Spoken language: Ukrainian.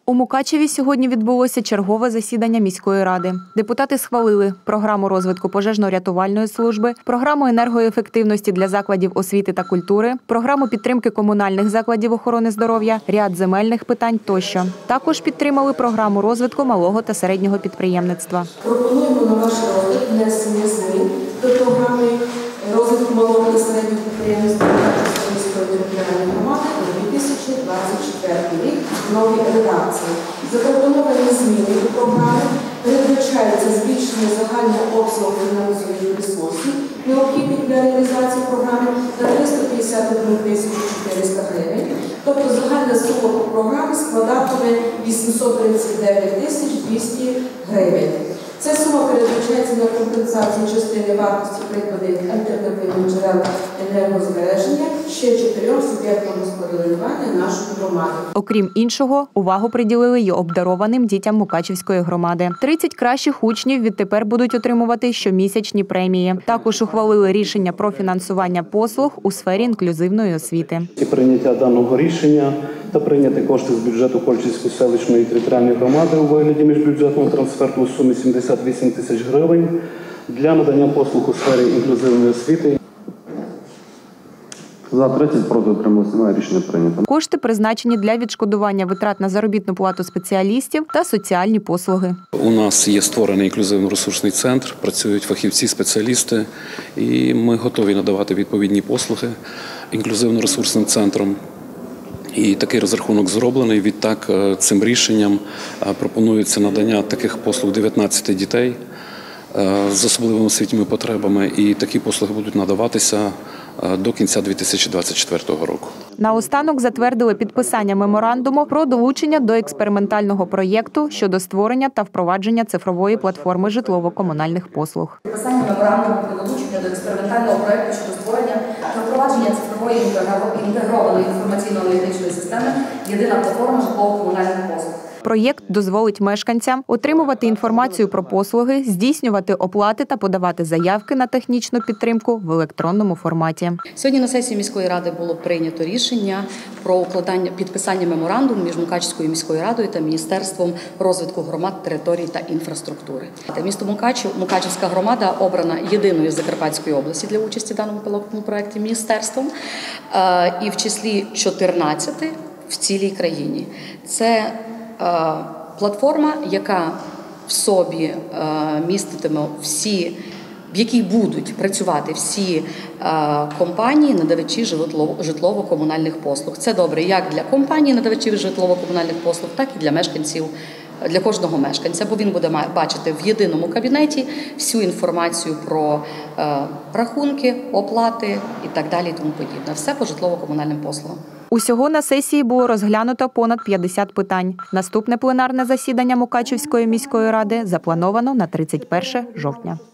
У Мукачеві сьогодні відбулося чергове засідання міської ради. Депутати схвалили програму розвитку пожежно-рятувальної служби, програму енергоефективності для закладів освіти та культури, програму підтримки комунальних закладів охорони здоров'я, ряд земельних питань тощо. Також підтримали програму розвитку малого та середнього підприємництва. Пропонуємо на ваш розгляд внесення змін до програми розвитку малого та середнього підприємництва Мукачівської міської територіальної громади на 2024 рік в новій редакції. Запропоновані зміни до програми передбачаються збільшення загального обсягу фінансових ресурсів, необхідних для реалізації програми, на 351 400 гривень. Тобто загальна сума по програмі складатиме 839 200 гривень. Ця сума передбачається на компенсацію частини вартості прикладів альтернативних джерел енергозбереження ще 4 суб'єктам господарювання нашої громади. Окрім іншого, увагу приділили й обдарованим дітям Мукачівської громади. 30 кращих учнів відтепер будуть отримувати щомісячні премії. Також ухвалили рішення про фінансування послуг у сфері інклюзивної освіти. Прийняття даного рішення та прийняти кошти з бюджету Кольчицької селищної територіальної громади у вигляді міжбюджетного трансферту у сумі 78 тисяч гривень для надання послуг у сфері інклюзивної освіти. За 30, проти утрималися, немає, рішення прийнято. Кошти призначені для відшкодування витрат на заробітну плату спеціалістів та соціальні послуги. У нас є створений інклюзивно-ресурсний центр, працюють фахівці, спеціалісти, і ми готові надавати відповідні послуги інклюзивно-ресурсним центром. І такий розрахунок зроблений. Відтак цим рішенням пропонується надання таких послуг 19 дітей з особливими освітніми потребами, і такі послуги будуть надаватися до кінця 2024 року. Наостанок затвердили підписання меморандуму про долучення до експериментального проєкту щодо створення та впровадження цифрової платформи житлово-комунальних послуг. Підписання меморандуму про долучення до експериментального проєкту щодо створення та впровадження цифрової інтегрованої інформаційно-аналітичної системи «Єдина платформа житлово-комунальних послуг». Проєкт дозволить мешканцям отримувати інформацію про послуги, здійснювати оплати та подавати заявки на технічну підтримку в електронному форматі. Сьогодні на сесії міської ради було прийнято рішення про підписання меморандуму між Мукачівською міською радою та Міністерством розвитку громад, територій та інфраструктури. Місто Мукачів, Мукачівська громада обрана єдиною з Закарпатської області для участі в даному пілотному проєкті міністерством і в числі 14 в цілій країні. Це платформа, яка в собі міститиме в якій будуть працювати всі компанії, надавачі житлово-комунальних послуг. Це добре як для компаній, надавачів житлово-комунальних послуг, так і для мешканців, для кожного мешканця, бо він буде бачити в єдиному кабінеті всю інформацію про рахунки, оплати і так далі і тому подібне. Все по житлово-комунальним послугам. Усього на сесії було розглянуто понад 50 питань. Наступне пленарне засідання Мукачівської міської ради заплановано на 31 жовтня.